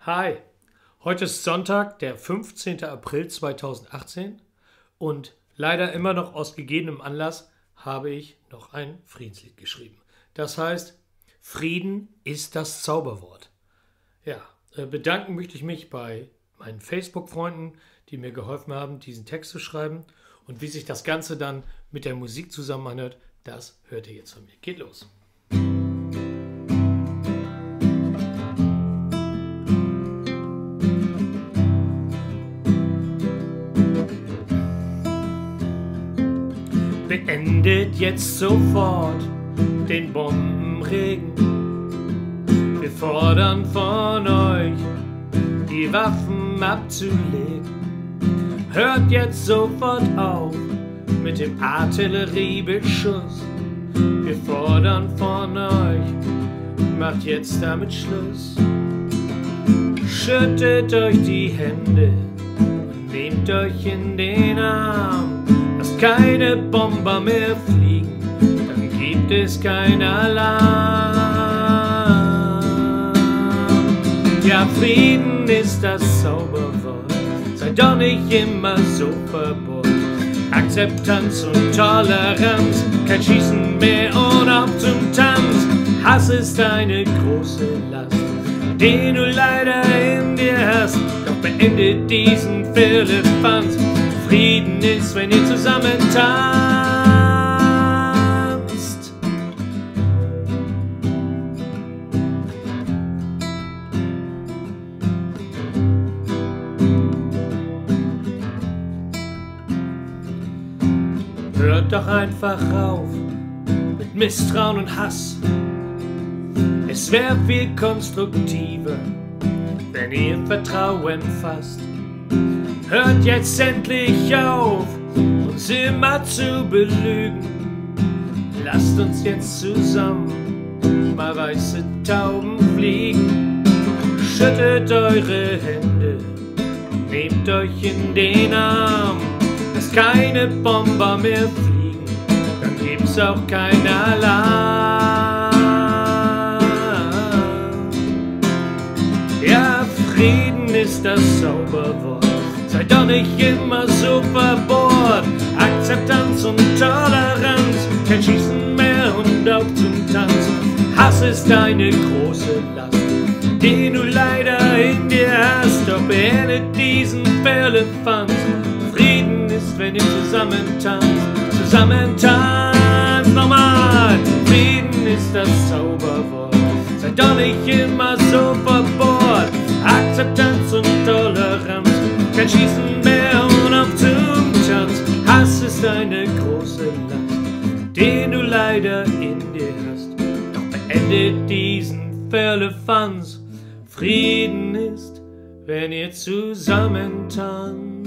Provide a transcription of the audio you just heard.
Hi, heute ist Sonntag, der 15. April 2018 und leider immer noch aus gegebenem Anlass habe ich noch ein Friedenslied geschrieben. Das heißt, Frieden ist das Zauberwort. Ja, bedanken möchte ich mich bei meinen Facebook-Freunden, die mir geholfen haben, diesen Text zu schreiben. Und wie sich das Ganze dann mit der Musik zusammenhört, das hört ihr jetzt von mir. Geht los! Beendet jetzt sofort den Bombenregen. Wir fordern von euch, die Waffen abzulegen. Hört jetzt sofort auf mit dem Artilleriebeschuss. Wir fordern von euch, macht jetzt damit Schluss. Schüttet euch die Hände und nehmt euch in den Arm. Lasst keine Bomber mehr fliegen, dann gibt es keinen Alarm. Ja, Frieden ist das Zauberwort, seid doch nicht immer so verbohrt. Akzeptanz und Toleranz, kein Schießen mehr und auf zum Tanz. Hass ist eine große Last, den du leider in dir hast. Doch beendet diesen Firlefanz. Frieden ist, wenn ihr zusammen tanzt. Hört doch einfach auf mit Misstrauen und Hass. Es wäre viel konstruktiver, wenn ihr Vertrauen fasst. Hört jetzt endlich auf, uns immer zu belügen. Lasst uns jetzt zusammen mal weiße Tauben fliegen. Schüttet eure Hände, nehmt euch in den Arm. Lasst keine Bomber mehr fliegen, dann gibt's auch keinen Alarm. Ja, Frieden ist das Zauberwort, seid doch nicht immer so verbohrt. Akzeptanz und Toleranz, kein Schießen mehr und auf zum Tanz. Hass ist eine große Last, den du leider in dir hast. Doch beendet diesen Firlefanz. Frieden ist, wenn ihr zusammen tanzt. Zusammen tanzt, nochmal. Frieden ist das Zauberwort, seid doch nicht immer so verbohrt. Akzeptanz und Toleranz, kein Schießen mehr und auf zum Tanz. Hass ist eine große Last, den du leider in dir hast. Doch beendet diesen Firlefanz. Frieden ist, wenn ihr zusammen tanzt.